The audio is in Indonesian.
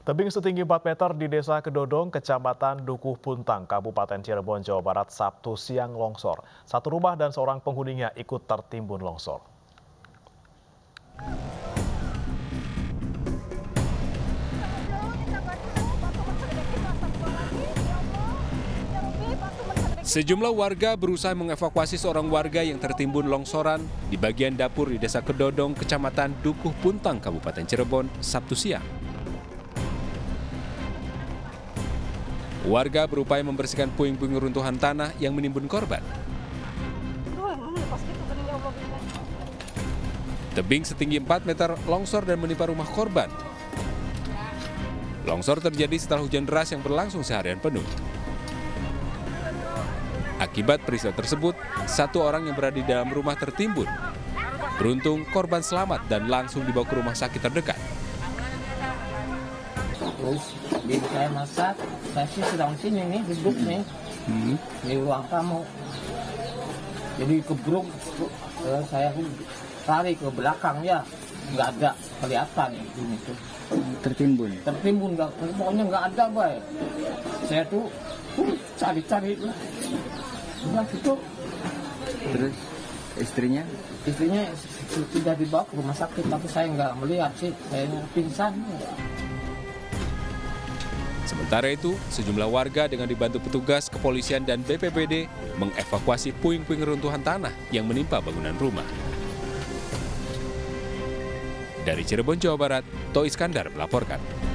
Tebing setinggi 4 meter di Desa Kedodong, Kecamatan Dukuh Puntang, Kabupaten Cirebon, Jawa Barat, Sabtu siang longsor. Satu rumah dan seorang penghuninya ikut tertimbun longsor. Sejumlah warga berusaha mengevakuasi seorang warga yang tertimbun longsoran di bagian dapur di Desa Kedodong, Kecamatan Dukuh Puntang, Kabupaten Cirebon, Sabtu siang. Warga berupaya membersihkan puing-puing runtuhan tanah yang menimbun korban. Tebing setinggi 4 meter longsor dan menimpa rumah korban. Longsor terjadi setelah hujan deras yang berlangsung seharian penuh. Akibat peristiwa tersebut, satu orang yang berada di dalam rumah tertimbun. Beruntung korban selamat dan langsung dibawa ke rumah sakit terdekat. Terus di saya masak, saya sih sedang sini nih, duduk nih, di ruang tamu. Jadi kebruk, saya lari ke belakang ya, nggak ada kelihatan ini tuh. Tertimbun? Tertimbun, pokoknya nggak ada, Bay. Saya tuh cari-cari lah. Udah gitu. Terus istrinya? Istrinya sudah dibawa ke rumah sakit, tapi saya nggak melihat sih, saya pingsan. Sementara itu, sejumlah warga dengan dibantu petugas kepolisian dan BPBD mengevakuasi puing-puing runtuhan tanah yang menimpa bangunan rumah. Dari Cirebon, Jawa Barat, To Iskandar melaporkan.